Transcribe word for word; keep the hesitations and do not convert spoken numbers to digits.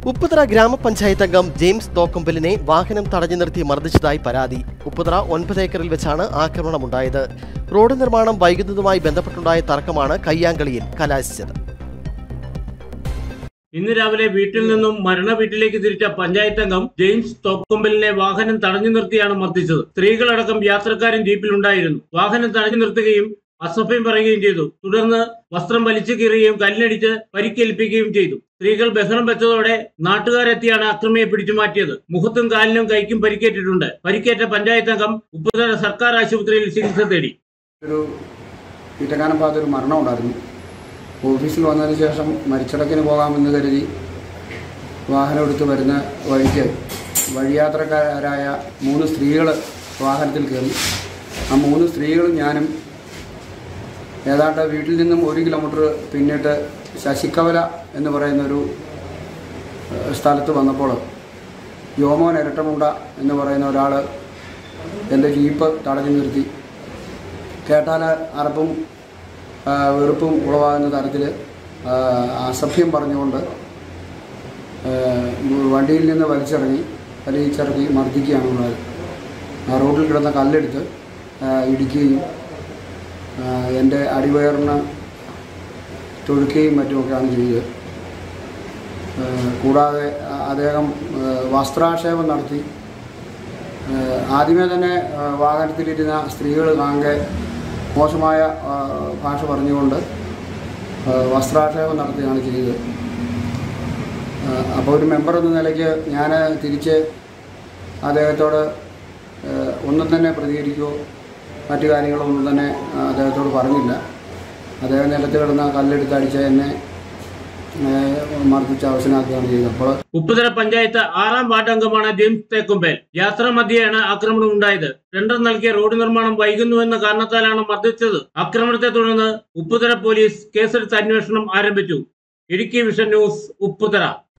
ഉപ്പുതറ ഗ്രാമപഞ്ചായത്ത് അംഗം ജെയിംസ് തോക്കമ്പലിനെ വാഹനം തടഞ്ഞു നിർത്തി മർദ്ദിച്ചതായി പരാതി. ഉപ്പുതറ ഒൻപത് ഏക്കറിൽ വെച്ചാണ് ആക്രമണമുണ്ടായത്. റോഡ് നിർമ്മാണം വൈകുന്നതുമായി ബന്ധപ്പെട്ടുണ്ടായ തർക്കമാണ് കയ്യാങ്കളിയിൽ കലാശിച്ചത്. ഇന്ന് രാവിലെ വീട്ടിൽ നിന്നും മരണ വീട്ടിലേക്ക് തിരിച്ച പഞ്ചായത്ത് അംഗം ജെയിംസ് തോക്കമ്പലിനെ വാഹനം തടഞ്ഞു നിർത്തിയാണ് മർദ്ദിച്ചത്. സ്ത്രീകളടക്കം യാത്രക്കാരൻ ജീപ്പിലുണ്ടായിരുന്നു. വാഹനം തടഞ്ഞു നിർത്തുകയും അസഭ്യം പറയുകയും ചെയ്തു. തുടർന്ന് വസ്ത്രം വലിച്ചു കീറുകയും കല്ലിനടിച്ച് പരിക്കേൽപ്പിക്കുകയും ചെയ്തു. സ്ത്രീകൾ ബഹളം വെച്ചതോടെ നാട്ടുകാരെത്തിയാണ് അക്രമിയെ പിടിച്ചു മാറ്റിയത്. മുഖത്തും കാലിനും കൈക്കും പരിക്കേറ്റിട്ടുണ്ട്. പരിക്കേറ്റ പഞ്ചായത്ത് അംഗം ഉപ്പുതറ സർക്കാർ ആശുപത്രിയിൽ ചികിത്സ തേടി. ഒരു വീട്ടക്കാനം ഭാഗത്ത് ഒരു മരണം ഉണ്ടായിരുന്നു. ഓഫീസിൽ വന്നതിന് ശേഷം മരിച്ചടക്കിന് പോകാമെന്ന് കരുതി വാഹനം എടുത്ത് വരുന്ന വഴിക്ക് വഴിയാത്രക്കാരായ മൂന്ന് സ്ത്രീകൾ വാഹനത്തിൽ കയറി. ആ മൂന്ന് സ്ത്രീകളും ഞാനും ഏതാണ്ട് വീട്ടിൽ നിന്നും ഒരു കിലോമീറ്റർ പിന്നിട്ട് ശശിക്കവല എന്ന് പറയുന്നൊരു സ്ഥലത്ത് വന്നപ്പോൾ യോമോൻ ഇരട്ടമുണ്ട എന്ന് പറയുന്ന ഒരാൾ എൻ്റെ ജീപ്പ് തടഞ്ഞു നിർത്തി. കേട്ടാൽ അറപ്പും വെറുപ്പും ഉളവാകുന്ന തരത്തിൽ അസഭ്യം പറഞ്ഞുകൊണ്ട് വണ്ടിയിൽ നിന്ന് വലിച്ചിറങ്ങി വലിച്ചിറങ്ങി മർദ്ദിക്കുകയാണ് ഉണ്ടായത്. റോഡിൽ കിടന്ന കല്ലെടുത്ത് ഇടിക്കുകയും എൻ്റെ അടിവയറിന് തൊഴുക്കുകയും മറ്റുമൊക്കെയാണ് ചെയ്തത്. കൂടാതെ അദ്ദേഹം വസ്ത്രാക്ഷേപം നടത്തി. ആദ്യമേ തന്നെ വാഹനത്തിലിരുന്ന സ്ത്രീകൾ കാണെ മോശമായ ഭാഷ പറഞ്ഞുകൊണ്ട് വസ്ത്രാക്ഷേപം നടത്തുകയാണ് ചെയ്തത്. അപ്പോൾ ഒരു മെമ്പർ എന്ന നിലയ്ക്ക് ഞാൻ തിരിച്ച് അദ്ദേഹത്തോട് ഒന്നും തന്നെ പ്രതികരിക്കുകയോ മറ്റു കാര്യങ്ങളൊന്നും തന്നെ അദ്ദേഹത്തോട് പറഞ്ഞില്ല. അദ്ദേഹം നിലത്ത് കിടന്ന കല്ലെടുത്ത് അടിച്ച എന്നെ മർദ്ദിച്ച് അവസാനാക്കുകയാണ് ചെയ്തത്. അപ്പോൾ ഉപ്പുതറ പഞ്ചായത്ത് ആറാം വാർഡ് അംഗമാണ് ജെയിംസ് തോക്കമ്പൽ. യാത്രാ മധ്യേയാണ് ആക്രമണം ഉണ്ടായത്. ടെൻഡർ നൽകിയ റോഡ് നിർമ്മാണം വൈകുന്നുവെന്ന കാരണത്താലാണ് മർദ്ദിച്ചത്. ആക്രമണത്തെ തുടർന്ന് ഉപ്പുതറ പോലീസ് കേസെടുത്ത് അന്വേഷണം ആരംഭിച്ചു. Idukki vision news, Upputhara.